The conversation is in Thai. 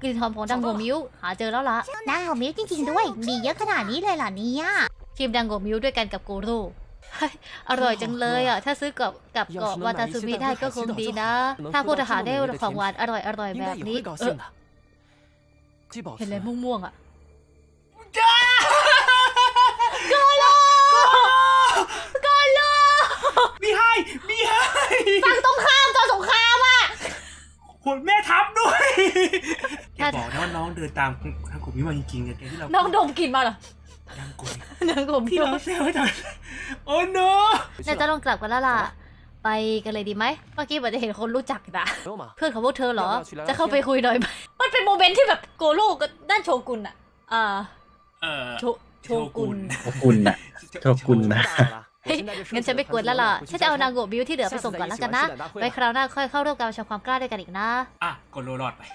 กลิ่นหอมของดังโงมิวหาเจอแล้วล่ะดังโงมิวจริงๆด้วยมีเยอะขนาดนี้เลยเหรอเนี่ยชิมดังโงมิวด้วยกันกับโกโร่อร่อยจังเลยอ่ะถ้าซื้อกับเกาะวาตาซุมิได้ก็คงดีนะถ้าพวกทหารได้ของหวานอร่อยแบบนี้เห็นเลยม่วงๆอ่ะโกโร่มีให้ฝั่งตรงข้ามต่อสงครามอ่ะคุณแม่ทับด้วยแกบอกนะว่าน้องเดินตามทางกลุ่มนี้มาจริงๆเนี่ยแกที่เราน้องดมกลิ่นมาเหรอดังกลุ่มที่เราเซลล์ไว้ตอนโอ้โนน่าจะต้องกลับกันแล้วล่ะไปกันเลยดีไหมเมื่อกี้เหมือนจะเห็นคนรู้จักนะเพื่อนของพวกเธอเหรอจะเข้าไปคุยหน่อยไหมมันเป็นโมเมนต์ที่แบบโกโร่กับด้านโชกุนอ่ะโชกุนนะโชกุนนะงั้นฉันไม่กวนแล้วล่ะฉันจะเอานางโงบิวที่เหลือไปส่งก่อนแล้วกันนะไว้คราวหน้าค่อยเข้าร่วมการประชันความกล้าด้วยกันอีกนะโกโลรอดไป